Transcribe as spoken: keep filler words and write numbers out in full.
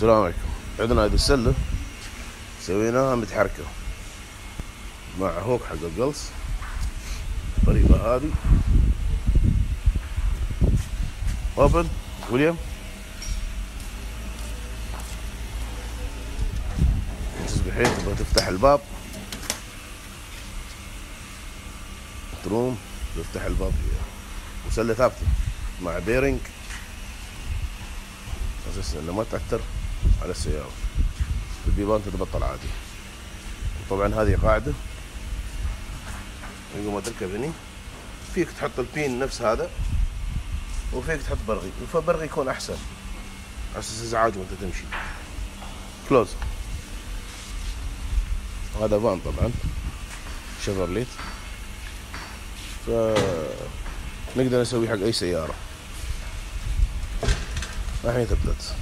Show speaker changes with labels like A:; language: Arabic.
A: السلام عليكم. عندنا هذه السلة سويناها متحركة مع هوك حق القلص الطريقة هذه. اوبن ويليام، بحيث تبغى تفتح الباب تروم تفتح الباب. وسلة ثابتة مع بيرنج اساس انه ما تعتر على السيارة. البيبان تتبطل عادي. وطبعا هذه قاعدة يوم ما تركب هني فيك تحط البين نفس هذا، وفيك تحط برغي، فبرغي يكون احسن على اساس ازعاج وانت تمشي. كلوز. هذا فان طبعا شيفرليت، فنقدر نسوي حق اي سيارة. الحين ثبتت.